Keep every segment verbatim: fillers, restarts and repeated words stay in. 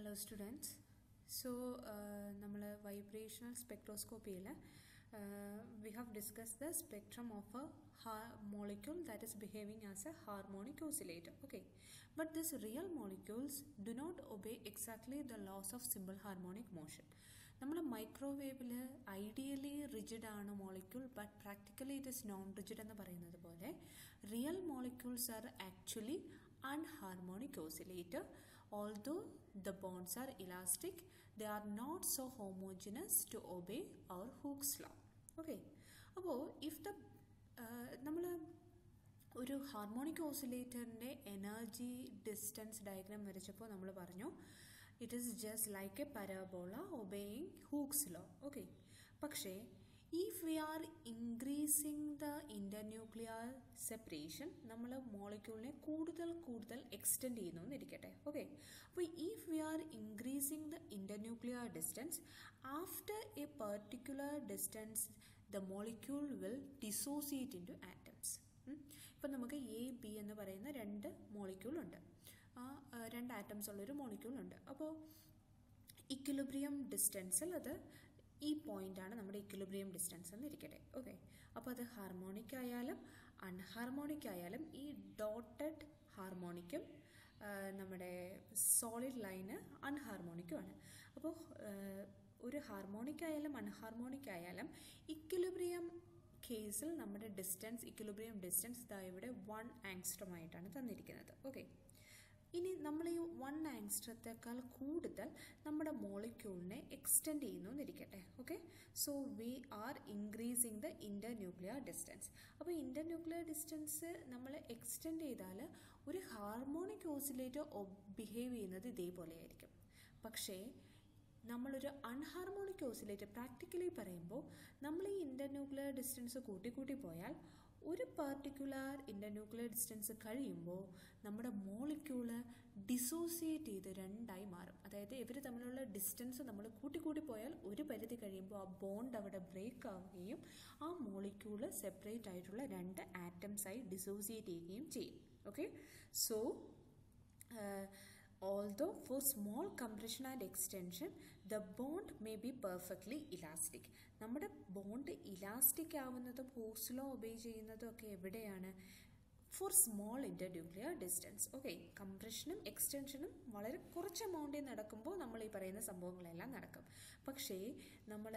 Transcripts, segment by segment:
Hello students. So, uh, nammal vibrational spectroscopy la uh, we have discussed the spectrum of a molecule that is behaving as a harmonic oscillator. Okay, but these real molecules do not obey exactly the laws of simple harmonic motion. നമ്മൾ മൈക്രോവേവിൽ ideally rigid ആണ് molecule, but practically it is non rigid എന്ന് പറയുന്നത് പോലെ real molecules are actually anharmonic oscillator. Although the bonds are elastic, they are not so homogeneous to obey our Hooke's law. Okay, അപ്പോൾ if the നമ്മൾ ഒരു harmonic ഓസിലേറ്ററിൻ്റെ energy distance diagram വരച്ചപ്പോൾ നമ്മൾ പറഞ്ഞു it is just like a parabola obeying Hooke's law. Okay, പക്ഷേ if we are increasing the internuclear separation, നമ്മൾ മോളിക്യൂളിനെ കൂടുതൽ കൂടുതൽ എക്സ്റ്റെൻഡ് ചെയ്യുന്നു എന്നിരിക്കട്ടെ. ഓക്കെ, അപ്പോൾ if we are increasing the internuclear distance, after a particular distance the molecule will dissociate into atoms. ഇപ്പം നമുക്ക് A B എന്ന് പറയുന്ന രണ്ട് മോളിക്യൂൾ ഉണ്ട്, ആ രണ്ട് ആറ്റംസ് ഉള്ളൊരു മോളിക്യൂൾ ഉണ്ട്. അപ്പോൾ ഇക്വിലിബ്രിയം ഡിസ്റ്റൻസിൽ അത് ഈ പോയിൻ്റാണ് നമ്മുടെ ഇക്വിലിബ്രിയം ഡിസ്റ്റൻസ് എന്ന് ഇരിക്കട്ടെ. ഓക്കെ, അപ്പോൾ അത് ഹാർമോണിക് ആയാലും അൺഹാർമോണിക് ആയാലും ഈ ഡോട്ടഡ് ഹാർമോണിക്കും നമ്മുടെ സോളിഡ് ലൈന് അൺഹാർമോണിക്കുമാണ്. അപ്പോൾ ഒരു ഹാർമോണിക് ആയാലും അൺഹാർമോണിക് ആയാലും ഇക്വിലിബ്രിയം കേസിൽ നമ്മുടെ ഡിസ്റ്റൻസ് ഇക്വിലിബ്രിയം ഡിസ്റ്റൻസ് ഇതാ ഇവിടെ വൺ ആങ്സ്ട്രം ആയിട്ടാണ് തന്നിരിക്കുന്നത്. ഓക്കെ, ഇനി നമ്മൾ ഈ വൺ ആങ്സ്ട്രത്തേക്കാൾ കൂടുതൽ നമ്മുടെ മോളിക്യൂളിനെ എക്സ്റ്റെൻഡ് ചെയ്യുന്നു എന്നിരിക്കട്ടെ. Okay, so we are increasing the internuclear distance. അപ്പോൾ ഇന്റർന്യൂക്ലിയർ ഡിസ്റ്റൻസ് നമ്മൾ എക്സ്റ്റെൻഡ് ചെയ്താൽ ഒരു ഹാർമോണിക് ഓസിലേറ്റർ ബിഹേവ് ചെയ്യുന്നത് ഇതേപോലെ ആയിരിക്കും. പക്ഷേ നമ്മളൊരു അൺഹാർമോണിക് ഓസിലേറ്റർ പ്രാക്ടിക്കലി പറയുമ്പോൾ നമ്മൾ ഈ ഇന്റർന്യൂക്ലിയർ ഡിസ്റ്റൻസ് കൂട്ടിക്കൂട്ടി പോയാൽ ഒരു പർട്ടിക്കുലർ ഇന്റർന്യൂക്ലിയർ ഡിസ്റ്റൻസ് കഴിയുമ്പോൾ നമ്മുടെ മോളിക്യൂള് ഡിസോസിയേറ്റ് ചെയ്ത് രണ്ടായി മാറും. അതായത് ഇവർ തമ്മിലുള്ള ഡിസ്റ്റൻസ് നമ്മൾ കൂട്ടിക്കൂട്ടി പോയാൽ ഒരു പരിധി കഴിയുമ്പോൾ ആ ബോണ്ട് അവിടെ ബ്രേക്ക് ആവുകയും ആ മോളിക്യൂള് സെപ്പറേറ്റ് ആയിട്ടുള്ള രണ്ട് ആറ്റംസായി ഡിസോസിയേറ്റ് ചെയ്യുകയും ചെയ്യും. Okay, so although for small compression and extension the bond may be perfectly elastic. നമ്മുടെ ബോണ്ട് ഇലാസ്റ്റിക് ആവുന്നതും ഹൂക്സ് ലോ ഒബേ ചെയ്യുന്നതും ഒക്കെ എവിടെയാണ്? For small internuclear distance. Okay, കംപ്രഷനും എക്സ്റ്റൻഷനും വളരെ കുറച്ച് എമൗണ്ടിൽ നടക്കുമ്പോൾ നമ്മൾ ഈ പറയുന്ന സംഭവങ്ങളെല്ലാം നടക്കും. പക്ഷേ നമ്മൾ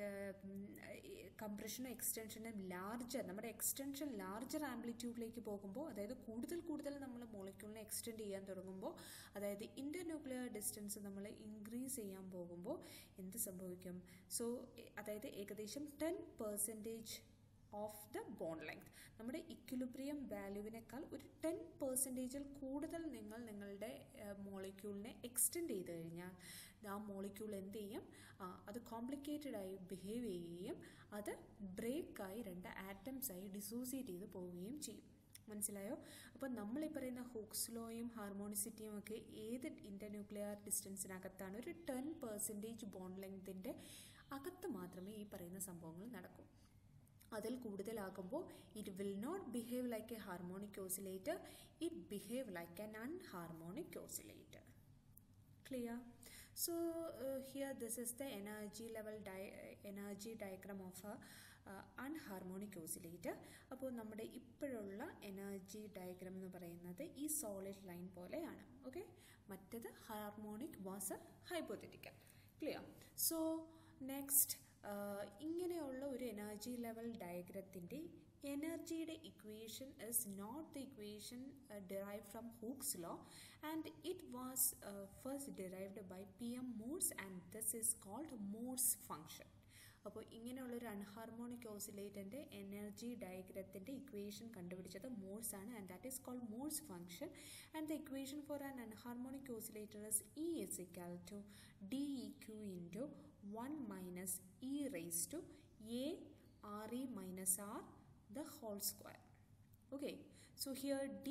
കംപ്രഷനും എക്സ്റ്റൻഷനും ലാർജർ നമ്മുടെ എക്സ്റ്റൻഷൻ ലാർജർ ആംപ്ലിറ്റ്യൂഡിലേക്ക് പോകുമ്പോൾ, അതായത് കൂടുതൽ കൂടുതൽ നമ്മൾ മോളിക്യൂളിനെ എക്സ്റ്റെൻഡ് ചെയ്യാൻ തുടങ്ങുമ്പോൾ, അതായത് ഇന്റർന്യൂക്ലിയർ ഡിസ്റ്റൻസ് നമ്മൾ ഇൻക്രീസ് ചെയ്യാൻ പോകുമ്പോൾ എന്ത് സംഭവിക്കും? സോ അതായത് ഏകദേശം ten percentage of the bond length, നമ്മുടെ ഇക്വിലിബ്രിയം വാല്യൂവിനേക്കാൾ ഒരു ടെൻ പെർസെൻറ്റേജിൽ കൂടുതൽ നിങ്ങൾ നിങ്ങളുടെ മോളിക്യൂളിനെ എക്സ്റ്റെൻഡ് ചെയ്ത് കഴിഞ്ഞാൽ ആ മോളിക്യൂൾ എന്ത് ചെയ്യും? അത് കോംപ്ലിക്കേറ്റഡ് ആയി ബിഹേവ് ചെയ്യുകയും അത് ബ്രേക്കായി രണ്ട് ആറ്റംസായി ഡിസോസിയേറ്റ് ചെയ്ത് പോവുകയും ചെയ്യും. മനസ്സിലായോ? അപ്പോൾ നമ്മൾ ഈ പറയുന്ന ഹൂക്സ് ലോയും ഹാർമോണിസിറ്റിയും ഒക്കെ ഏത് ഇന്റർന്യൂക്ലിയർ ഡിസ്റ്റൻസിനകത്താണ്? ഒരു ടെൻ പെർസെൻറ്റേജ് ബോണ്ട് ലെങ്തിൻ്റെ അകത്ത് മാത്രമേ ഈ പറയുന്ന സംഭവങ്ങൾ നടക്കൂ. അതിൽ കൂടുതലാകുമ്പോൾ it will not behave like a harmonic oscillator, it behave like an anharmonic oscillator. Clear? So here this is the energy level ഡയ energy diagram of a anharmonic oscillator. അപ്പോൾ നമ്മുടെ ഇപ്പോഴുള്ള എനർജി ഡയഗ്രാം എന്ന് പറയുന്നത് ഈ സോളിഡ് ലൈൻ പോലെയാണ്. Okay, മറ്റത് harmonic was a hypothetical. Clear? So next, ഇങ്ങനെയുള്ള ഒരു എനർജി ലെവൽ ഡയഗ്രത്തിൻ്റെ എനർജിയുടെ equation is not the equation derived from Hooke's law, and it was first derived by P M Morse, and this is called Morse function. അപ്പോൾ ഇങ്ങനെയുള്ളൊരു anharmonic ഓസിലേറ്ററിൻ്റെ energy ഡയഗ്രത്തിൻ്റെ equation കണ്ടുപിടിച്ചത് Morse ആണ്, and that is called Morse function. And the equation for an anharmonic oscillator is E is equal to D E Q into one minus E raise to A R E minus R the whole square. Okay, so here d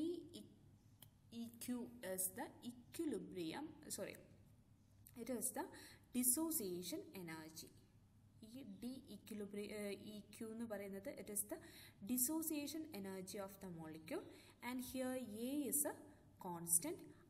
eq is the equilibrium, sorry, it is the dissociation energy. ഈ D equilibrium E Q എന്ന് പറയുന്നത് it is the dissociation energy of the molecule, and here A is a constant,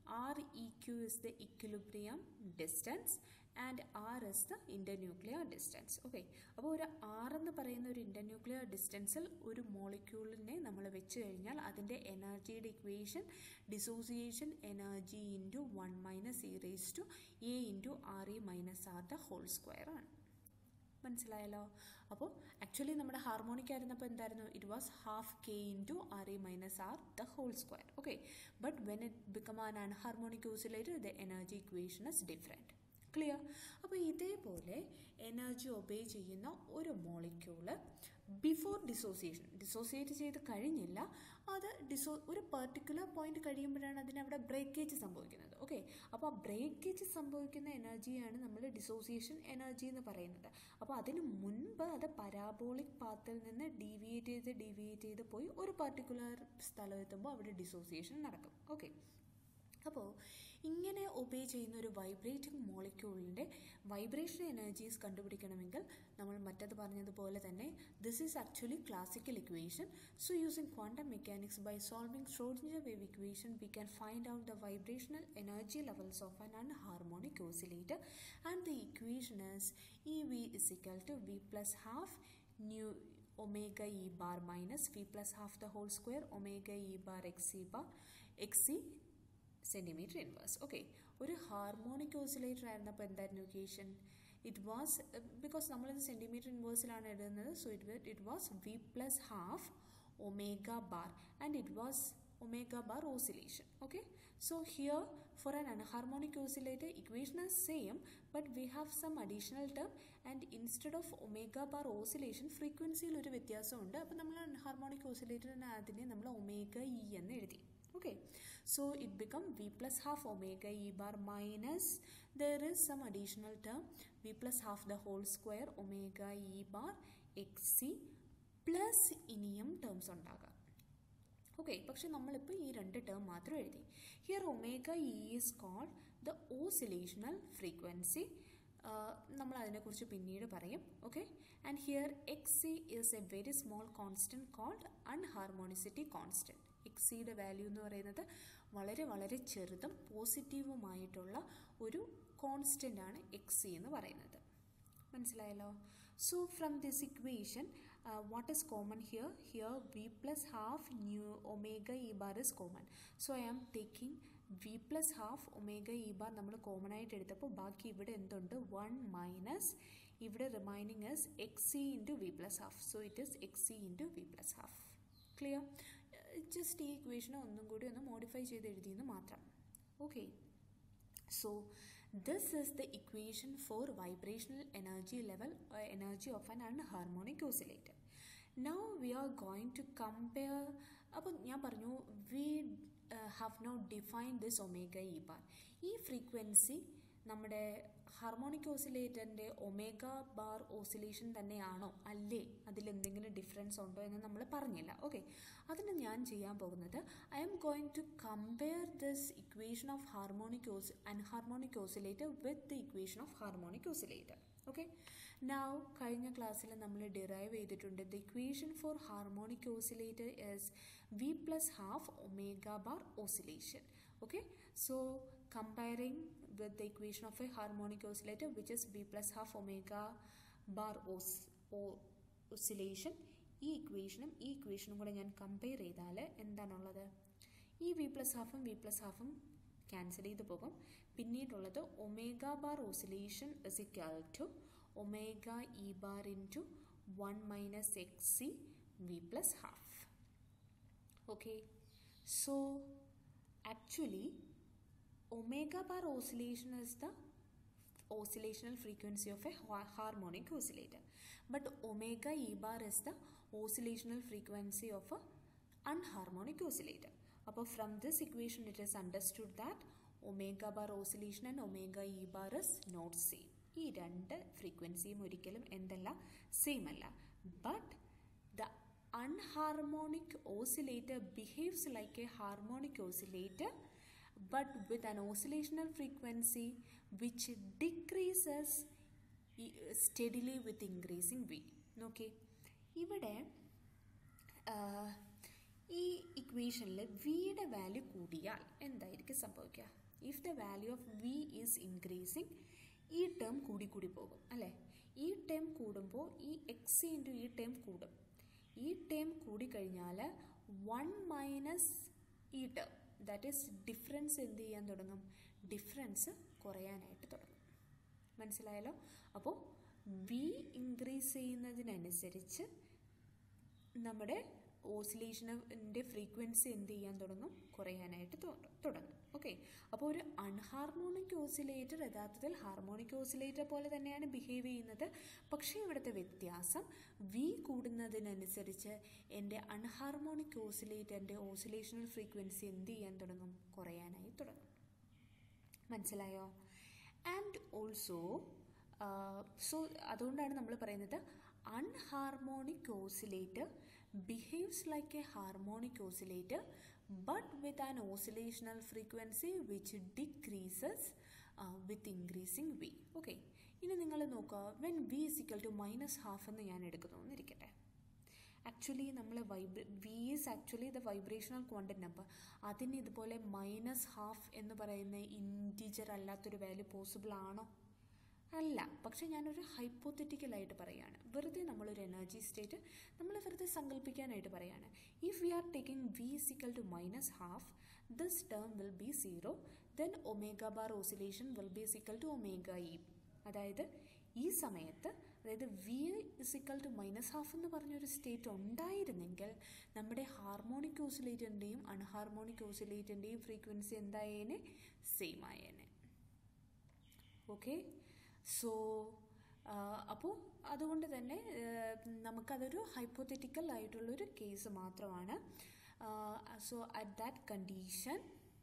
R E Q is the equilibrium distance and R is the internuclear distance. Okay, അപ്പോൾ ഒരു R എന്ന് പറയുന്ന ഒരു internuclear distanceൽ ഒരു മോളിക്യൂളിനെ നമ്മൾ വെച്ച് കഴിഞ്ഞാൽ അതിൻ്റെ എനർജിയുടെ equation dissociation energy into one minus E raise to A into R E minus R the whole square ആണ്. മനസ്സിലായല്ലോ? അപ്പോൾ ആക്ച്വലി നമ്മുടെ ഹാർമോണിക് ആയിരുന്നപ്പോൾ എന്തായിരുന്നു? It was half K into R E minus R the whole square. Okay, but when it become an anharmonic oscillator the energy equation is different. Clear? അപ്പോൾ ഇതേപോലെ energy obey ചെയ്യുന്ന ഒരു മോളിക്യൂള് ബിഫോർ ഡിസോസിയേഷൻ ഡിസോസിയേറ്റ് ചെയ്ത് കഴിഞ്ഞില്ല, അത് ഡിസോ ഒരു particular point കഴിയുമ്പോഴാണ് അതിനവിടെ breakage സംഭവിക്കുന്നത്. ഓക്കെ, അപ്പോൾ ആ ബ്രേക്കേജ് സംഭവിക്കുന്ന എനർജിയാണ് നമ്മൾ ഡിസോസിയേഷൻ എനർജി എന്ന് പറയുന്നത്. അപ്പോൾ അതിന് മുൻപ് അത് പരാബോളിക് പാത്തിൽ നിന്ന് ഡീവിയേറ്റ് ചെയ്ത് ഡീവിയേറ്റ് ചെയ്ത് പോയി ഒരു പർട്ടിക്കുലർ സ്ഥലം എത്തുമ്പോൾ അവിടെ ഡിസോസിയേഷൻ നടക്കും. ഓക്കെ, അപ്പോൾ ഇങ്ങനെ ഒബേ ചെയ്യുന്ന ഒരു വൈബ്രേറ്റിംഗ് മോളിക്യൂളിൻ്റെ വൈബ്രേഷൻ എനർജീസ് കണ്ടുപിടിക്കണമെങ്കിൽ നമ്മൾ മറ്റത് പറഞ്ഞതുപോലെ തന്നെ this is actually classical equation. So using quantum mechanics by solving Schrodinger wave equation we can find out the vibrational energy levels of an anharmonic oscillator and the equation is E V is equal to V plus half nu omega e bar minus v plus half the whole square omega e bar xc bar xc centimetre inverse. Okay, ഒരു harmonic oscillator ആയിരുന്നപ്പോൾ എന്തായിരുന്നു equation? It was because നമ്മളിത് centimetre ഇൻവേഴ്സിലാണ് എഴുതുന്നത്. So it it was V plus half omega bar and it was omega bar oscillation. Okay, so here for an anharmonic oscillator equation is same but we have some additional term and instead of omega bar oscillation ഫ്രീക്വൻസിയിൽ ഒരു വ്യത്യാസമുണ്ട്. അപ്പോൾ നമ്മൾ anharmonic ഓസിലേറ്ററിന് അതിനെ നമ്മൾ omega E എന്ന് എഴുതി. Okay, so it become v plus half omega e bar minus there is some additional term v plus half the whole square omega e bar xc plus ഇനിയും ടേംസ് ഉണ്ടാകാം. Okay, പക്ഷെ നമ്മളിപ്പോൾ ഈ രണ്ട് term മാത്രം എഴുതി. Here omega E is called the oscillational frequency. നമ്മൾ അതിനെക്കുറിച്ച് പിന്നീട് പറയും. Okay, and here X C is a very small constant called anharmonicity constant. എക്സിയുടെ വാല്യൂ എന്ന് പറയുന്നത് വളരെ വളരെ ചെറുതും പോസിറ്റീവുമായിട്ടുള്ള ഒരു കോൺസ്റ്റൻ്റ് ആണ് എക്സി എന്ന് പറയുന്നത്. മനസ്സിലായല്ലോ? So from this equation what is common here? Here V plus half nu omega E bar is common. So I am taking V plus half omega E bar നമ്മൾ കോമൺ ആയിട്ട് എടുത്തപ്പോൾ ബാക്കി ഇവിടെ എന്തുണ്ട്? വൺ മൈനസ് ഇവിടെ remaining is X C into V plus half. So it is X C into V plus half. Clear? Just ഈ ഇക്വേഷനെ ഒന്നും കൂടി ഒന്ന് മോഡിഫൈ ചെയ്ത് എഴുതിയെന്ന് മാത്രം. Okay, so this is the equation for vibrational energy level energy of an anharmonic oscillator. Now we are going to compare. അപ്പോൾ ഞാൻ പറഞ്ഞു we have not define this omega E bar. ഈ ഫ്രീക്വൻസി നമ്മുടെ harmonic ഓസിലേറ്ററിൻ്റെ omega bar oscillation തന്നെയാണോ അല്ലേ, അതിലെന്തെങ്കിലും difference ഉണ്ടോ എന്ന് നമ്മൾ പറഞ്ഞില്ല. ഓക്കെ, അതിന് ഞാൻ ചെയ്യാൻ പോകുന്നത് I'm going to compare this equation of harmonic ഓസ് anharmonic oscillator with the equation of harmonic oscillator. Okay, now കഴിഞ്ഞ ക്ലാസ്സിൽ നമ്മൾ ഡിറൈവ് ചെയ്തിട്ടുണ്ട് the equation for harmonic oscillator is V plus half omega bar oscillation. Okay, so comparing with the equation of a harmonic oscillator which is v plus half omega bar os oscillation, ഈ ഇക്വേഷനും ഈ ഇക്വേഷനും കൂടെ ഞാൻ compare ചെയ്താൽ എന്താണുള്ളത്? ഈ V plus ഹാഫും വി പ്ലസ് ഹാഫും ക്യാൻസൽ ചെയ്ത് പോകും. പിന്നീടുള്ളത് omega bar oscillation is equal to omega E bar into one minus X C V plus half. Okay, so actually omega bar oscillation is the oscillational frequency of a harmonic oscillator, but omega e bar is the oscillational frequency of a unharmonic oscillator. Appo from this equation it is understood that omega bar oscillation and omega e bar is not same. ഈ രണ്ട് ഫ്രീക്വൻസിയും ഒരിക്കലും എന്തല്ല, same അല്ല. But the unharmonic oscillator behaves like a harmonic oscillator but with an oscillational frequency which decreases steadily with increasing V. Okay, ഇവിടെ ഈ ഇക്വേഷനിൽ വിയുടെ വാല്യൂ കൂടിയാൽ എന്തായിരിക്കും സംഭവിക്കുക? If the value of V is increasing, ഈ ടേം കൂടി കൂടി പോകും അല്ലേ. ഈ ടേം കൂടുമ്പോൾ ഈ എക്സ് ഇൻറ്റു ഈ ടേം കൂടും. ഈ ടേം കൂടിക്കഴിഞ്ഞാൽ വൺ മൈനസ് ഈ ടേം, ദാറ്റ് ഈസ് ഡിഫറൻസ് എന്ത് ചെയ്യാൻ തുടങ്ങും, ഡിഫറൻസ് കുറയാനായിട്ട് തുടങ്ങും. മനസ്സിലായല്ലോ. അപ്പോൾ വി ഇൻക്രീസ് ചെയ്യുന്നതിനനുസരിച്ച് നമ്മുടെ ഓസിലേഷൻ്റെ ഫ്രീക്വൻസി എന്ത് ചെയ്യാൻ തുടങ്ങും, കുറയാനായിട്ട് തുടങ്ങും. ഓക്കെ, അപ്പോൾ ഒരു അൺഹാർമോണിക് ഓസിലേറ്റർ യഥാർത്ഥത്തിൽ ഹാർമോണിക് ഓസിലേറ്റർ പോലെ തന്നെയാണ് ബിഹേവ് ചെയ്യുന്നത്. പക്ഷേ ഇവിടുത്തെ വ്യത്യാസം വി കൂടുന്നതിനനുസരിച്ച് എൻ്റെ അൺഹാർമോണിക് ഓസിലേറ്ററിൻ്റെ ഓസിലേഷണൽ ഫ്രീക്വൻസി എന്ത് ചെയ്യാൻ തുടങ്ങും, കുറയാനായി തുടങ്ങും. മനസ്സിലായോ? ആൻഡ് ഓൾസോ സോ അതുകൊണ്ടാണ് നമ്മൾ പറയുന്നത് anharmonic oscillator behaves like a harmonic oscillator but with an oscillational frequency which decreases uh, with increasing V. Okay, ഇനി നിങ്ങൾ നോക്കുക, when V is equal to minus half എന്ന് ഞാൻ എടുക്കുന്നു എന്നിരിക്കട്ടെ. ആക്ച്വലി നമ്മൾ വൈബ്ര V is actually the vibrational quantum number. അതിന് ഇതുപോലെ മൈനസ് ഹാഫ് എന്ന് പറയുന്ന ഇൻറ്റിജർ അല്ലാത്തൊരു വാല്യൂ പോസിബിൾ ആണോ? അല്ല. പക്ഷെ ഞാനൊരു ഹൈപ്പോത്തറ്റിക്കലായിട്ട് പറയുകയാണ്, വെറുതെ നമ്മളൊരു എനർജി സ്റ്റേറ്റ് നമ്മൾ വെറുതെ സങ്കല്പിക്കാനായിട്ട് പറയുകയാണ്. If we are taking v is equal to minus half, this term will be zero, then omega bar oscillation will be is equal to omega e. അതായത് ഈ സമയത്ത്, അതായത് v is equal to minus half എന്ന് പറഞ്ഞൊരു state ഉണ്ടായിരുന്നെങ്കിൽ നമ്മുടെ harmonic ഓസിലേറ്ററിൻ്റെയും അൺഹാർമോണിക് ഓസിലേറ്ററിൻ്റെയും ഫ്രീക്വൻസി എന്തായേനെ, സെയിം ആയേനെ. ഓക്കെ, സോ അപ്പോൾ അതുകൊണ്ട് തന്നെ നമുക്കതൊരു ഹൈപ്പോത്തറ്റിക്കൽ ആയിട്ടുള്ളൊരു കേസ് മാത്രമാണ്. So at that condition,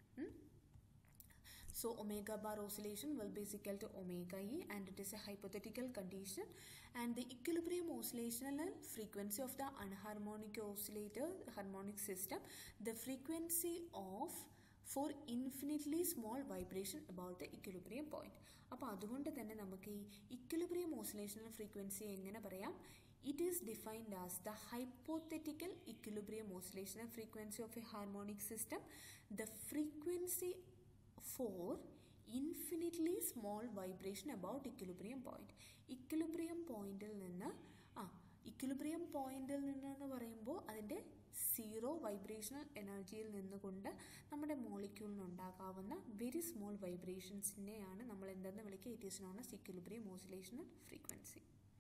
so omega bar oscillation will be equal to omega E, and it is a hypothetical condition, and the equilibrium oscillational frequency of the unharmonic oscillator harmonic system, the frequency of for infinitely small vibration about the equilibrium point. അപ്പോൾ അതുകൊണ്ട് തന്നെ നമുക്ക് ഈ equilibrium oscillational frequency എങ്ങനെ പറയാം? It is defined as the hypothetical equilibrium oscillational frequency of a harmonic system, the frequency for infinitely small vibration about equilibrium point. ഇക്വിലിബ്രിയം പോയിന്റിൽ നിന്ന് ആ ഇക്വിലിബ്രിയം പോയിന്റിൽ നിന്നെന്ന് പറയുമ്പോൾ അതിൻ്റെ സീറോ വൈബ്രേഷണൽ എനർജിയിൽ നിന്നുകൊണ്ട് നമ്മുടെ മോളിക്യൂളിനുണ്ടാകാവുന്ന വെരി സ്മോൾ വൈബ്രേഷൻസിനെയാണ് നമ്മൾ എന്തെന്ന് വിളിക്കുക, it is known as equilibrium oscillational frequency.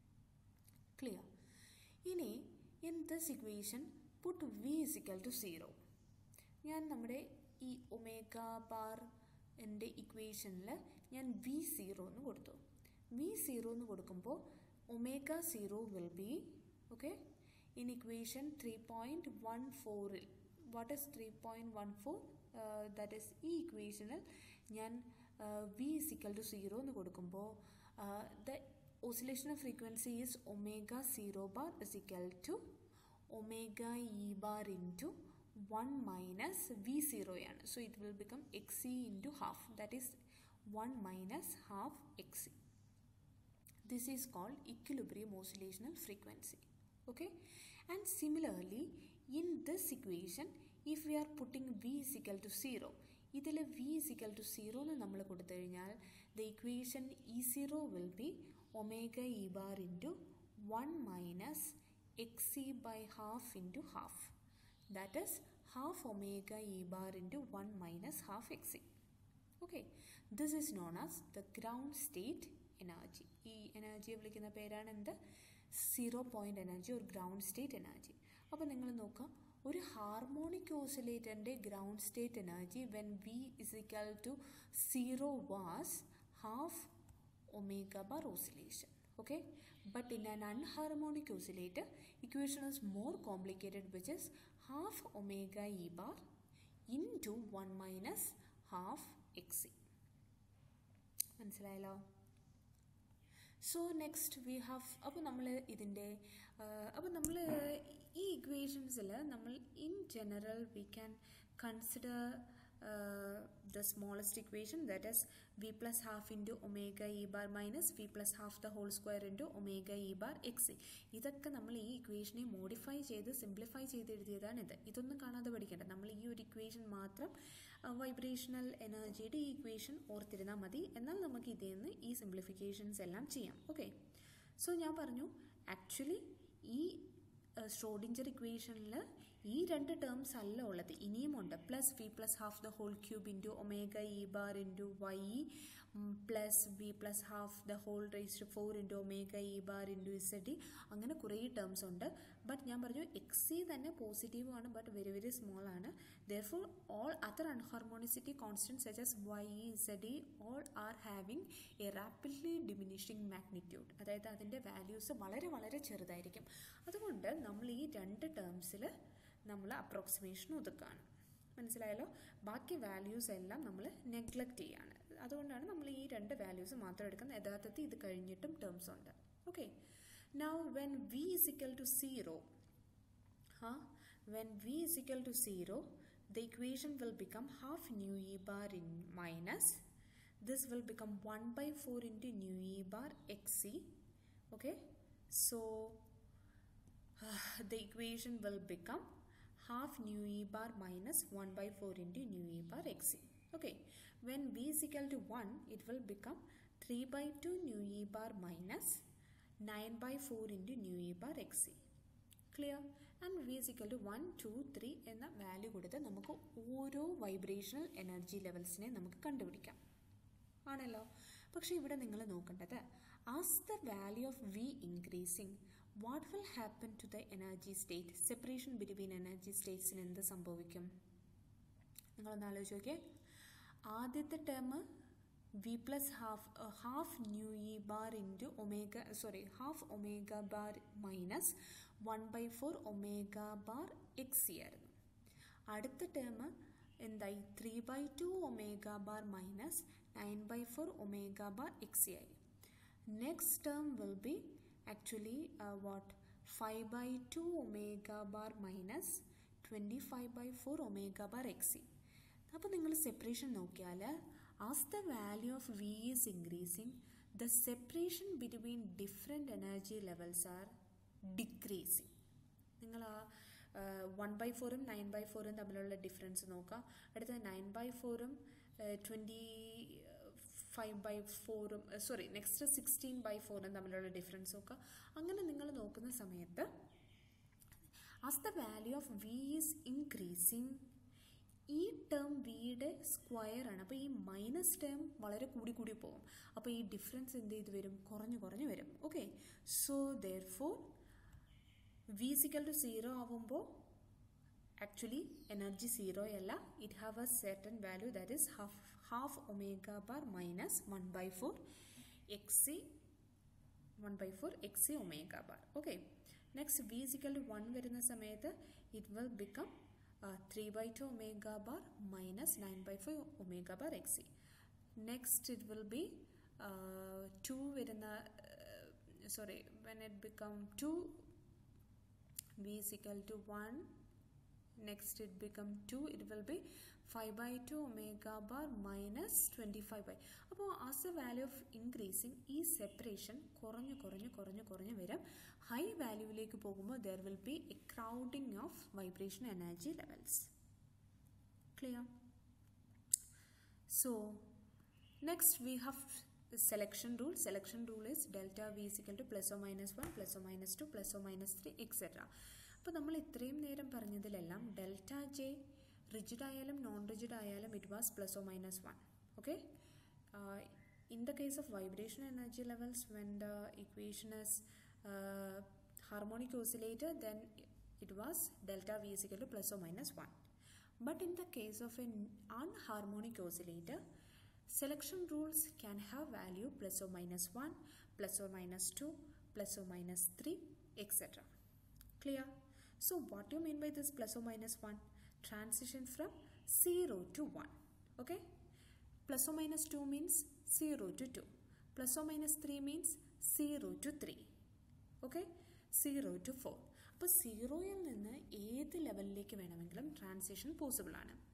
Clear? ഇനി in this equation put v is equal to zero. ഞാൻ നമ്മുടെ ഈ ഒമേഗ ബാർ എൻ്റെ ഇക്വേഷനിൽ ഞാൻ വി സീറോ എന്ന് കൊടുത്തു. വി സീറോ എന്ന് കൊടുക്കുമ്പോൾ omega zero will be okay in equation three point one four. What is three point one four? Uh, that is ഈ ഇക്വേഷനിൽ ഞാൻ v is equal to zero എന്ന് കൊടുക്കുമ്പോൾ the oscillation frequency is omega zero bar is equal to omega e bar into one minus v zero ആണ്. So it will become xc into half, that is one minus half xc. This is called equilibrium oscillational frequency. Okay, and similarly in this equation if we are putting v is equal to zero, ഇതിൽ v is equal to zero എന്ന് നമ്മൾ കൊടുത്തു കഴിഞ്ഞാൽ the equation e zero will be omega e bar into one minus xc by half into half, that is half omega e bar into one minus half xc. Okay, this is known as the ground state energy. ഈ എനർജിയെ വിളിക്കുന്ന പേരാണ് എന്ത്? Zero point energy ഒരു ground state energy. അപ്പോൾ നിങ്ങൾ നോക്കുക, ഒരു harmonic ഓസിലേറ്ററിൻ്റെ ground state energy when v is equal to zero was half omega bar oscillation. Okay, but in an anharmonic oscillator equation is more complicated, which is half omega E bar into one minus half x c. മനസ്സിലായല്ലോ? So next we have, അപ്പോൾ നമ്മൾ ഇതിൻ്റെ അപ്പോൾ നമ്മൾ ഈ ഇക്വേഷൻസിൽ നമ്മൾ in general we can consider uh, the smallest equation, that is v plus half into omega e bar minus v plus half the whole square into omega e bar x. ഇതൊക്കെ നമ്മൾ ഈ ഇക്വേഷനെ മോഡിഫൈ ചെയ്ത് simplify ചെയ്ത് എഴുതിയതാണ് ഇത്. ഇതൊന്നും കാണാതെ പഠിക്കേണ്ട. നമ്മൾ ഈ ഒരു ഇക്വേഷൻ മാത്രം വൈബ്രേഷണൽ എനർജിയുടെ ഈ ഇക്വേഷൻ ഓർത്തിരുന്നാൽ മതി. എന്നാൽ നമുക്ക് ഇതിൽ നിന്ന് ഈ സിംപ്ലിഫിക്കേഷൻസ് എല്ലാം ചെയ്യാം. ഓക്കെ, സോ ഞാൻ പറഞ്ഞു ആക്ച്വലി ഈ ഷ്രോഡിഞ്ചർ ഇക്വേഷനിൽ ഈ രണ്ട് ടേംസ് അല്ല ഉള്ളത്, ഇനിയുമുണ്ട്. Plus v plus half the whole cube into omega E bar into y plus v plus half the whole raise to four into omega E bar into z d. അങ്ങനെ കുറേ terms ഉണ്ട്. But ഞാൻ പറഞ്ഞു x c തന്നെ positive ആണ്, but very very small ആണ്. Therefore all other anharmonicity constant such as y z d all are having a rapidly diminishing magnitude. അതായത് അതിൻ്റെ വാല്യൂസ് വളരെ വളരെ ചെറുതായിരിക്കും. അതുകൊണ്ട് നമ്മൾ ഈ രണ്ട് ടേംസിൽ നമ്മൾ അപ്രോക്സിമേഷൻ ഒതുക്കുകയാണ്. മനസ്സിലായല്ലോ? ബാക്കി വാല്യൂസ് എല്ലാം നമ്മൾ നെഗ്ലക്റ്റ് ചെയ്യാണ്. അതുകൊണ്ടാണ് നമ്മൾ ഈ രണ്ട് വാല്യൂസ് മാത്രം എടുക്കുന്നത്. യഥാർത്ഥത്തിൽ ഇത് കഴിഞ്ഞിട്ടും ടേംസ് ഉണ്ട്. Okay, now when v is equal to zero, ah when v is equal to zero, the equation will become half nu e bar in minus, this will become one by four into nu e bar xc. Okay, so uh, the equation will become half nu e bar minus one by four into nu e bar xc. Okay, when v is equal to one, it will become three by two nu e bar minus nine by four into nu e bar xc. Clear? And v is equal to one, two, three എന്ന value കൊടുത്ത് നമുക്ക് ഓരോ vibrational energy ലെവൽസിനെ നമുക്ക് കണ്ടുപിടിക്കാം. ആണല്ലോ? പക്ഷേ ഇവിടെ നിങ്ങൾ നോക്കേണ്ടത്, as the value of v increasing, what will happen to the energy state? Separation between energy സ്റ്റേറ്റ്സിന് എന്ത് സംഭവിക്കും? നിങ്ങളൊന്ന് ആലോചിച്ച് നോക്കിയേ. ആദ്യത്തെ term v plus half half nu e bar into omega sorry half omega bar minus one by four omega bar x c ആയിരുന്നു. അടുത്ത term എന്തായി? Three by two omega bar minus nine by four omega bar x c ആയി. Next term will B actually what? Five by two omega bar minus twenty five by four omega bar x c. അപ്പോൾ നിങ്ങൾ separation നോക്കിയാൽ, as the value of V is increasing, the separation between different energy levels are decreasing. നിങ്ങൾ ആ one by ഫോറും nine by ഫോറും തമ്മിലുള്ള difference നോക്കുക. അടുത്തത് നയൻ ബൈ ഫോറും ട്വൻറ്റി ഫൈവ് ബൈ ഫോറും സോറി നെക്സ്റ്റ് സിക്സ്റ്റീൻ ബൈ ഫോറും തമ്മിലുള്ള ഡിഫറൻസ് നോക്കുക. അങ്ങനെ നിങ്ങൾ നോക്കുന്ന സമയത്ത് as the value of V is increasing, ഈ ടേം വിയുടെ സ്ക്വയർ ആണ്. അപ്പോൾ ഈ മൈനസ് ടേം വളരെ കൂടി കൂടി പോകും. അപ്പോൾ ഈ ഡിഫറൻസ് എന്ത് ചെയ്ത് വരും? കുറഞ്ഞു കുറഞ്ഞു വരും. Okay, so therefore v is equal to zero ആവുമ്പോൾ ആക്ച്വലി എനർജി സീറോ അല്ല, it have a certain value, that is half half omega bar minus one by four x c one by four x c omega bar. Okay, next v is equal to one വരുന്ന സമയത്ത് it will become three by two omega bar minus nine by four omega bar x c. Next it will B to വരുന്ന sorry when it become two, v is equal to one, next it become two, it will be five by two omega bar minus twenty-five by. അപ്പോൾ as the value of increasing ഈ separation കുറഞ്ഞു കുറഞ്ഞു കുറഞ്ഞു കുറഞ്ഞു വരും. High വാല്യൂവിലേക്ക് പോകുമ്പോൾ there will be a crowding of vibration energy levels. Clear? So next we have the selection rule. Selection rule is delta v is equal to plus or minus one, plus or minus two, plus or minus three, et cetera. അപ്പോൾ നമ്മൾ ഇത്രയും നേരം പറഞ്ഞതിലെല്ലാം delta j rigid ആയാലും non rigid ആയാലും it was plus or minus one. Okay, in the case of vibration energy levels when the equation is harmonic oscillator then it was delta v is equal to plus or minus one. But in the case of an unharmonic oscillator, selection rules can have value plus or minus one, plus or minus two, plus or minus three, et cetera. Clear? So what do you mean by this plus or minus one? Transition from zero to one. Okay? Plus or minus two means zero to two. Plus or minus three means zero to three. Okay? zero to four. അപ്പോൾ സീറോയിൽ നിന്ന് ഏത് ലെവലിലേക്ക് വേണമെങ്കിലും transition possible ആണ്.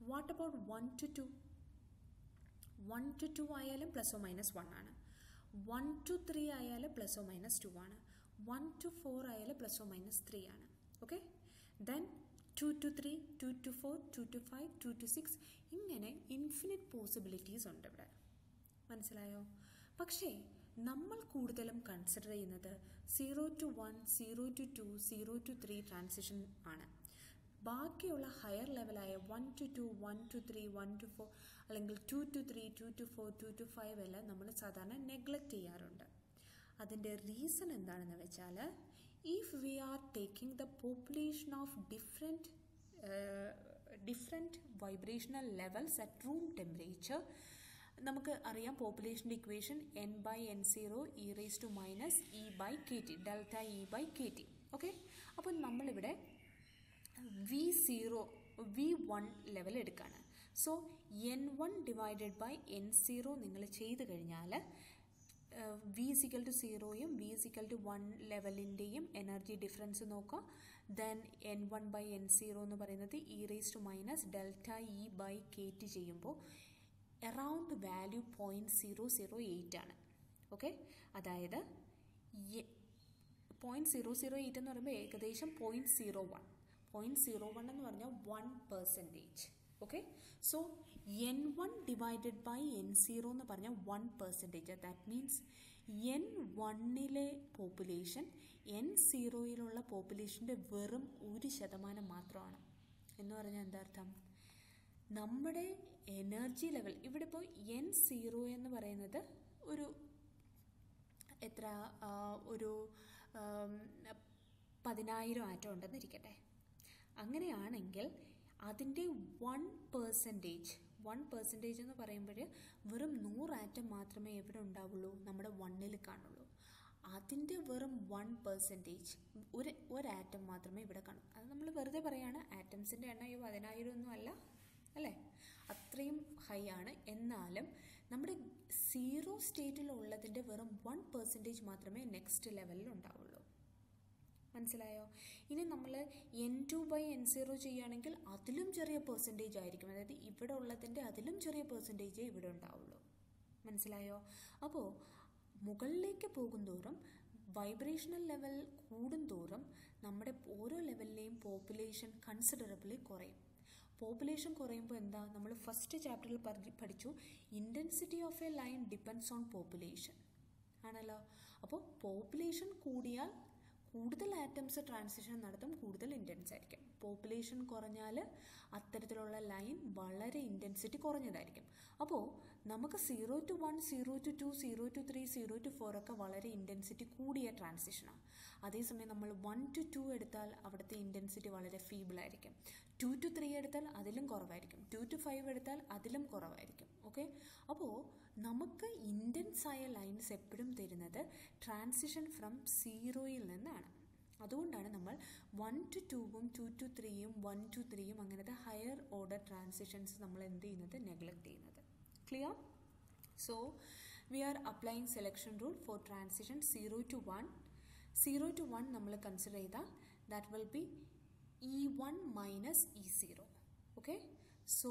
What about one to two? One to two ആയാലും plus or minus one ആണ്. One to three ആയാലും പ്ലസ് ഓ മൈനസ് ടു ആണ്. വൺ ടു ഫോർ ആയാലും പ്ലസ് ഓ മൈനസ് ത്രീ ആണ്. Okay, then two to three, two to four, two to five, two to six, ഇങ്ങനെ infinite possibilities ഉണ്ട് ഇവിടെ. മനസ്സിലായോ? പക്ഷേ നമ്മൾ കൂടുതലും കൺസിഡർ ചെയ്യുന്നത് zero to one, zero to two, zero to three transition ആണ്. ബാക്കിയുള്ള ഹയർ ലെവലായ one to two, one to three, one to four അല്ലെങ്കിൽ two to three, two to four, two to five എല്ലാം നമ്മൾ സാധാരണ നെഗ്ലക്റ്റ് ചെയ്യാറുണ്ട്. അതിൻ്റെ റീസൺ എന്താണെന്ന് വെച്ചാൽ, if we are taking the population of different different vibrational levels at room temperature, നമുക്ക് അറിയാം പോപ്പുലേഷൻ്റെ equation n by N zero e raise to minus e by k t, delta e by k T. Okay, അപ്പോൾ നമ്മളിവിടെ v zero v one level എടുക്കുകയാണ്. So n one divided by N zero നിങ്ങൾ ചെയ്ത് കഴിഞ്ഞാൽ v equal to സീറോയും v equal to one ലെവലിൻ്റെയും energy difference നോക്കുക. Then n one by N zero എന്ന് പറയുന്നത് e raise to minus delta e by k t ചെയ്യുമ്പോൾ around value point zero zero eight ആണ്. ഓക്കെ, അതായത് പോയിൻറ്റ് സീറോ സീറോ എയ്റ്റ് എന്ന് പറയുമ്പോൾ ഏകദേശം point zero one point zero one എന്ന് പറഞ്ഞാൽ one percentage. Okay, so n one divided by N zero എന്ന് പറഞ്ഞാൽ one percentage. That means n വണ്ണിലെ പോപ്പുലേഷൻ എൻ സീറോയിലുള്ള പോപ്പുലേഷൻ്റെ വെറും ഒരു ശതമാനം മാത്രമാണ്. എന്ന് പറഞ്ഞാൽ എന്താ അർത്ഥം? നമ്മുടെ എനർജി ലെവൽ ഇവിടെ ഇപ്പോൾ എൻ സീറോ എന്ന് പറയുന്നത് ഒരു എത്ര ഒരു പതിനായിരം ആറ്റം ഉണ്ടെന്നിരിക്കട്ടെ. അങ്ങനെയാണെങ്കിൽ അതിൻ്റെ വൺ പെർസെൻറ്റേജ് വൺ പെർസെൻറ്റേജ് എന്ന് പറയുമ്പോൾ വെറും നൂറ് ആറ്റം മാത്രമേ എവിടെ ഉണ്ടാവുള്ളൂ? നമ്മുടെ വണ്ണിൽ കാണുള്ളൂ. അതിൻ്റെ വെറും വൺ പെർസെൻറ്റേജ് ഒരു ഒരാറ്റം മാത്രമേ ഇവിടെ കാണൂ. അത് നമ്മൾ വെറുതെ പറയുകയാണ്. ആറ്റംസിൻ്റെ എണ്ണം ഈ പതിനായിരം ഒന്നും അല്ല, അല്ലേ? അത്രയും ഹൈ ആണ്. എന്നാലും നമ്മുടെ സീറോ സ്റ്റേറ്റിലുള്ളതിൻ്റെ വെറും വൺ പെർസെൻറ്റേജ് മാത്രമേ നെക്സ്റ്റ് ലെവലിൽ ഉണ്ടാവുള്ളൂ. മനസ്സിലായോ? ഇനി നമ്മൾ n two by N zero ചെയ്യുകയാണെങ്കിൽ അതിലും ചെറിയ പെർസെൻറ്റേജ് ആയിരിക്കും. അതായത് ഇവിടെ ഉള്ളതിൻ്റെ അതിലും ചെറിയ പെർസെൻറ്റേജേ ഇവിടെ ഉണ്ടാവുള്ളൂ. മനസ്സിലായോ? അപ്പോൾ മുകളിലേക്ക് പോകുന്തോറും വൈബ്രേഷണൽ ലെവൽ കൂടുന്തോറും നമ്മുടെ ഓരോ ലെവലിലെയും പോപ്പുലേഷൻ കൺസിഡറബിളി കുറയും. പോപ്പുലേഷൻ കുറയുമ്പോൾ എന്താ? നമ്മൾ ഫസ്റ്റ് ചാപ്റ്ററിൽ പഠിച്ചു intensity of a line depends on population ആണല്ലോ. അപ്പോൾ പോപ്പുലേഷൻ കൂടിയാൽ കൂടുതൽ ആറ്റംസ് ട്രാൻസിഷൻ നടത്തും, കൂടുതൽ ഇൻറ്റൻസ് ആയിരിക്കും. പോപ്പുലേഷൻ കുറഞ്ഞാൽ അത്തരത്തിലുള്ള ലൈൻ വളരെ ഇൻറ്റൻസിറ്റി കുറഞ്ഞതായിരിക്കും. അപ്പോൾ നമുക്ക് zero to one, zero to two, zero to three, zero to four ഒക്കെ വളരെ ഇൻറ്റൻസിറ്റി കൂടിയ ട്രാൻസിഷനാണ്. അതേസമയം നമ്മൾ വൺ ടു ടു എടുത്താൽ അവിടുത്തെ ഇൻറ്റൻസിറ്റി വളരെ ഫീബിളായിരിക്കും. ടു ടു ത്രീ എടുത്താൽ അതിലും കുറവായിരിക്കും. ടു ടു ഫൈവ് എടുത്താൽ അതിലും കുറവായിരിക്കും. ഓക്കെ, അപ്പോൾ നമുക്ക് ഇൻറ്റൻസ് ആയ ലൈൻസ് എപ്പോഴും തരുന്നത് ട്രാൻസിഷൻ ഫ്രം സീറോയിൽ നിന്നാണ്. അതുകൊണ്ടാണ് നമ്മൾ വൺ ടു ടൂവും ടു ടു ത്രീയും വൺ ടു ത്രീയും അങ്ങനത്തെ ഹയർ ഓർഡർ ട്രാൻസിഷൻസ് നമ്മൾ എന്ത് ചെയ്യുന്നത്? നെഗ്ലക്റ്റ് ചെയ്യുന്നത്. Clear? So we are applying selection rule for transition zero to one. Zero to one നമ്മൾ കൺസിഡർ ചെയ്താൽ that will be e one minus e zero. Okay, so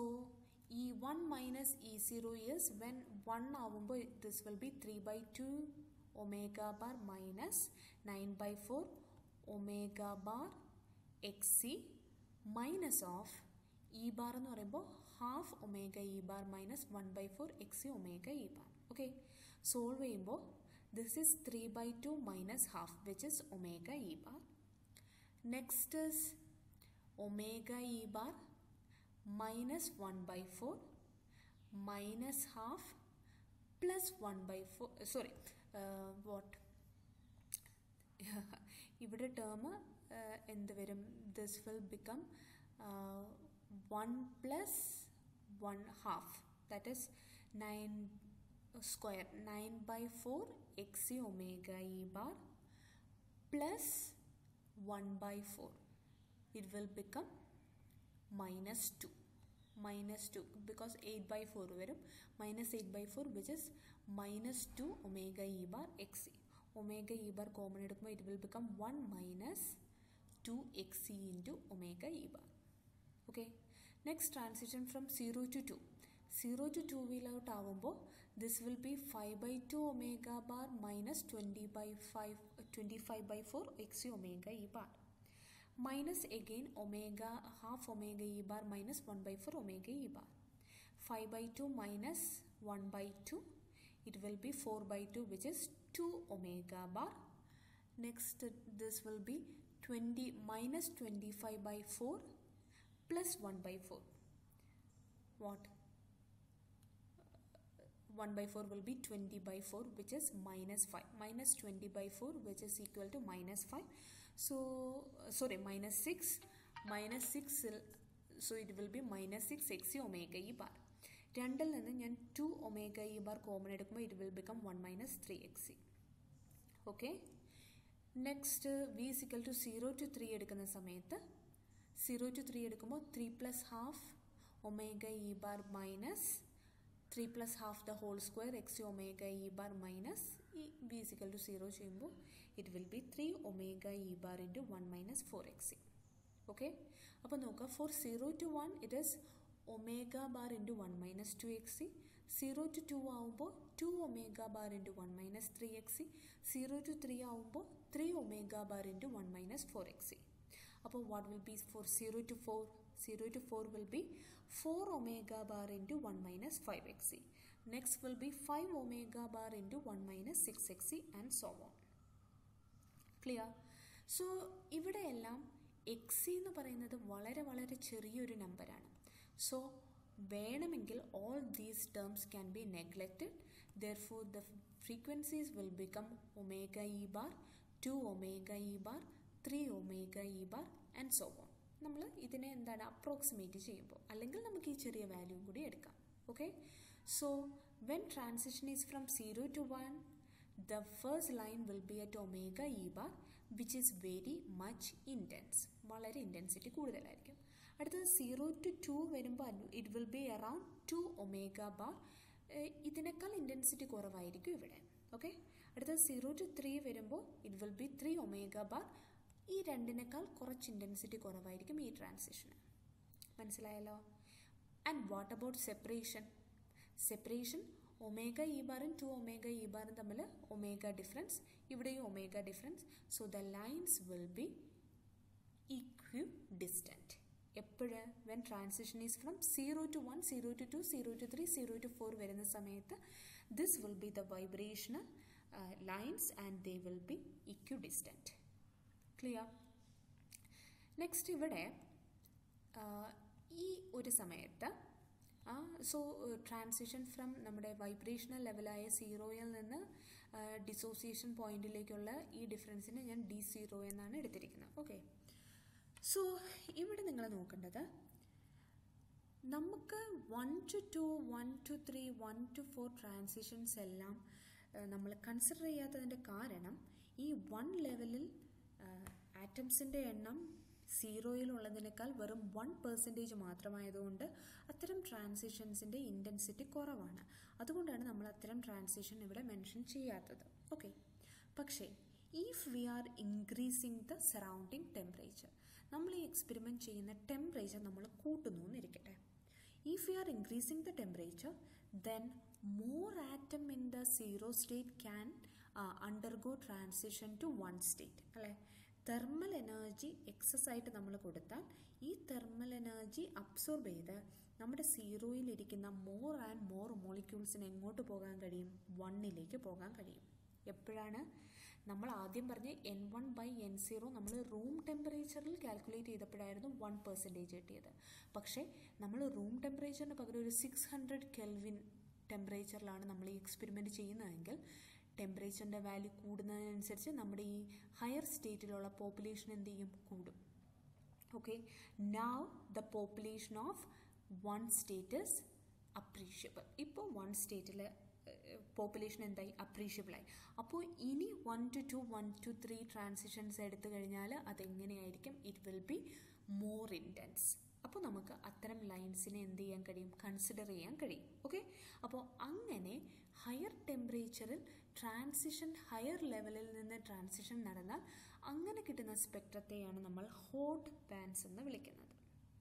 e one minus e zero years when one ആവുമ്പോൾ this will be three by two omega bar minus nine by four omega bar x c minus of e bar എന്ന് പറയുമ്പോൾ half omega E bar minus one by four x c omega E bar. Okay, solve ചെയ്യുമ്പോൾ this is three by two minus half which is omega E bar. Next is omega e bar minus one by four minus half plus one by four, sorry uh, what ഇവിടെ term എന്ത് വരും? This will become one plus one half, that is nine square nine by four x c omega E bar plus one by four. It will become minus two. Minus two because eight by four varum. Minus eight by four which is minus two omega e bar xc. Omega e bar common edukkumbol it will become one minus two xc into omega e bar. Okay. Next, transition from zero to two. zero to two will out avumbo, this will be five by two omega bar minus twenty by five, twenty-five by four x omega e bar. Minus again omega half omega e bar minus one by four omega e bar. five by two minus one by two, it will be four by two, which is two omega bar. Next, this will be twenty minus twenty-five by four plus one by four. What? one by four will be twenty by four, which is minus five. Minus twenty by four, which is equal to minus five. So, uh, sorry, minus six. Minus six, so it will be minus six x omega e bar. രണ്ടിൽ നിന്ന് ഞാൻ two omega e bar common എടുക്കുമ്പോൾ it will become one minus three x. Okay. Next, v is equal to zero to three എടുക്കുന്ന സമയത്ത് zero to three എടുക്കുമ്പോൾ three plus half omega e bar minus three plus half the whole square x omega e bar minus v is equal to zero ചെയ്യുമ്പോൾ it will be three omega e bar into one minus four x. Okay. അപ്പോൾ നോക്കുക, for zero to one it is omega bar into one minus two x. zero to two ആവുമ്പോൾ two omega bar into one minus three x. zero to three ആവുമ്പോൾ three omega bar into one minus four x. അപ്പോൾ what will be for zero to four? zero to four will be four omega bar into one minus five x. Next will be five omega bar into one minus six x and so on. Clear? So ഇവിടെ എല്ലാം x എന്ന് പറയുന്നത് വളരെ വളരെ ചെറിയൊരു നമ്പറാണ്. So വേണമെങ്കിൽ all these terms can be neglected. Therefore the frequencies will become omega e bar, two omega e bar, three omega e bar and so on. നമ്മൾ ഇതിനെ എന്താണ് അപ്രോക്സിമേറ്റ് ചെയ്യുമ്പോൾ, അല്ലെങ്കിൽ നമുക്ക് ഈ ചെറിയ വാല്യൂ കൂടി എടുക്കാം. Okay. So when transition is from zero to one, the first line will be at omega E bar which is very much intense. വളരെ ഇൻറ്റൻസിറ്റി കൂടുതലായിരിക്കും. അടുത്തത് സീറോ ടു ടു വരുമ്പോൾ it will be around two omega bar. ഇതിനേക്കാൾ intensity കുറവായിരിക്കും ഇവിടെ. Okay. അടുത്തത് zero to three വരുമ്പോൾ it will be three omega bar. ഈ രണ്ടിനേക്കാൾ കുറച്ച് ഇൻറ്റൻസിറ്റി കുറവായിരിക്കും ഈ ട്രാൻസിഷന്. മനസ്സിലായല്ലോ? And what about separation? Separation omega e ബാറും ടു ഒമേഗ ഇ ബാറും തമ്മിൽ ഒമേഗ ഡിഫറൻസ്, ഇവിടെയും omega difference. So the lines will be equidistant. എപ്പോഴ്? When transition is from zero to one, zero to two, zero to three, zero to four വരുന്ന സമയത്ത് this will be the vibrational lines and they will be equidistant. Clear? Next ഇവിടെ ഈ ഒരു സമയത്ത് so transition from നമ്മുടെ vibrational ലെവലായ സീറോയിൽ നിന്ന് ഡിസോസിയേഷൻ പോയിന്റിലേക്കുള്ള ഈ ഡിഫറൻസിനെ ഞാൻ ഡി സീറോ എന്നാണ് എടുത്തിരിക്കുന്നത്. ഓക്കെ. സോ ഇവിടെ നിങ്ങൾ നോക്കേണ്ടത്, നമുക്ക് one to two, one to three, one to four transitions എല്ലാം നമ്മൾ കൺസിഡർ ചെയ്യാത്തതിൻ്റെ കാരണം ഈ വൺ ലെവലിൽ ആറ്റംസിൻ്റെ എണ്ണം സീറോയിലുള്ളതിനേക്കാൾ വെറും വൺ പെർസെൻറ്റേജ് മാത്രമായതുകൊണ്ട് അത്തരം ട്രാൻസിഷൻസിൻ്റെ ഇൻറ്റൻസിറ്റി കുറവാണ്. അതുകൊണ്ടാണ് നമ്മൾ അത്തരം ട്രാൻസിഷൻ ഇവിടെ മെൻഷൻ ചെയ്യാത്തത്. ഓക്കെ. പക്ഷേ if we are increasing the surrounding temperature, നമ്മൾ ഈ എക്സ്പെരിമെൻറ്റ് ചെയ്യുന്ന ടെമ്പറേച്ചർ നമ്മൾ കൂട്ടുന്നു എന്നിരിക്കട്ടെ. If we are increasing the temperature, then more atom in the zero state can undergo transition to one state. അല്ലേ? തെർമൽ എനർജി എക്സസ് ആയിട്ട് നമ്മൾ കൊടുത്താൽ ഈ തെർമൽ എനർജി അബ്സോർബ് ചെയ്ത് നമ്മുടെ സീറോയിലിരിക്കുന്ന മോർ ആൻഡ് മോർ മോളിക്യൂൾസിന് എങ്ങോട്ട് പോകാൻ കഴിയും? വണ്ണിലേക്ക് പോകാൻ കഴിയും. എപ്പോഴാണ്? നമ്മൾ ആദ്യം പറഞ്ഞ N one by N zero നമ്മൾ റൂം ടെമ്പറേച്ചറിൽ കാൽക്കുലേറ്റ് ചെയ്തപ്പോഴായിരുന്നു വൺ പെർസെൻറ്റേജ് കിട്ടിയത്. പക്ഷേ നമ്മൾ റൂം ടെമ്പറേച്ചറിന് പകരം ഒരു സിക്സ് ഹൺഡ്രഡ് കെൽവിൻ ടെമ്പറേച്ചറിലാണ് നമ്മൾ ഈ എക്സ്പെരിമെൻറ്റ് ചെയ്യുന്നതെങ്കിൽ ടെമ്പറേച്ചറിൻ്റെ വാല്യൂ കൂടുന്നതിനനുസരിച്ച് നമ്മുടെ ഈ ഹയർ സ്റ്റേറ്റിലുള്ള പോപ്പുലേഷൻ എന്ത് ചെയ്യും? കൂടും. Okay. Now the population of one state is appreciable. ഇപ്പോൾ വൺ സ്റ്റേറ്റിൽ പോപ്പുലേഷൻ എന്തായി? അപ്രീഷ്യബിളായി. അപ്പോൾ ഇനി one to two, one to three transitions എടുത്തു കഴിഞ്ഞാൽ അതെങ്ങനെയായിരിക്കും? It will be more intense. അപ്പോൾ നമുക്ക് അത്തരം ലൈൻസിനെ എന്ത് ചെയ്യാൻ കഴിയും? കൺസിഡർ ചെയ്യാൻ കഴിയും. ഓക്കെ. അപ്പോൾ അങ്ങനെ ഹയർ ടെമ്പറേച്ചറിൽ ട്രാൻസിഷൻ, ഹയർ ലെവലിൽ നിന്ന് ട്രാൻസിഷൻ നടന്നാൽ അങ്ങനെ കിട്ടുന്ന സ്പെക്ട്രത്തെയാണ് നമ്മൾ ഹോട്ട് ബാൻഡ്സ് എന്ന് വിളിക്കുന്നത്.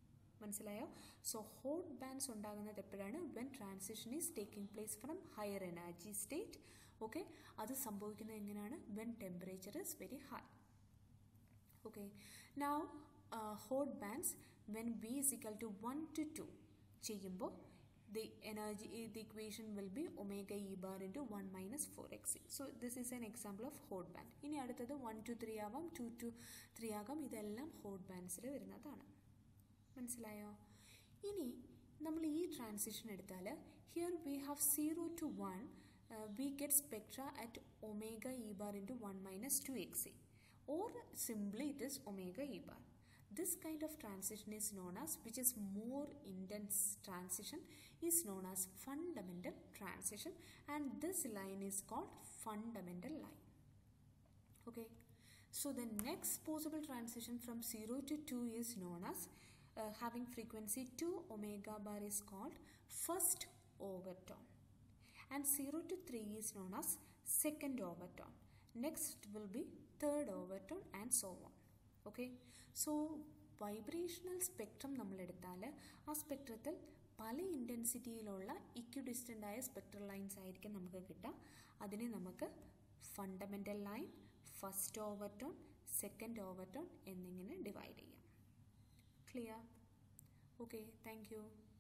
മനസ്സിലായോ? സോ ഹോട്ട് ബാൻഡ്സ് ഉണ്ടാകുന്നത് എപ്പോഴാണ്? When transition is taking place from higher energy state. Okay, അത് സംഭവിക്കുന്നത് എങ്ങനെയാണ്? When temperature is very high. Okay, now hot bands when V is equal to one to two ചെയ്യുമ്പോൾ the energy, the equation will be omega E bar into one minus four x c. So this is an example of hot band. ഇനി അടുത്തത് one to three ആവാം, two to three ആകാം. ഇതെല്ലാം hot ബാൻഡ്സിൽ വരുന്നതാണ്. മനസ്സിലായോ? ഇനി നമ്മൾ ഈ ട്രാൻസിഷൻ എടുത്താൽ here we have zero to one, we get spectra at omega E bar into one minus two x c, or simply it is omega E bar. This kind of transition is known as, which is more intense transition, is known as fundamental transition, and this line is called fundamental line. Okay, so the next possible transition from zero to two is known as uh, having frequency two omega bar is called first overtone, and zero to three is known as second overtone. Next will be third overtone and so on. Okay, so vibrational spectrum നമ്മളെടുത്താൽ ആ സ്പെക്ട്രത്തിൽ പല ഇൻറ്റൻസിറ്റിയിലുള്ള ഇക്വിഡിസ്റ്റൻ്റ് ആയ spectral lines ആയിരിക്കും നമുക്ക് കിട്ടുക. അതിനെ നമുക്ക് fundamental line, first overtone, second overtone എന്നിങ്ങനെ ഡിവൈഡ് ചെയ്യാം. ക്ലിയർ? Okay, thank U.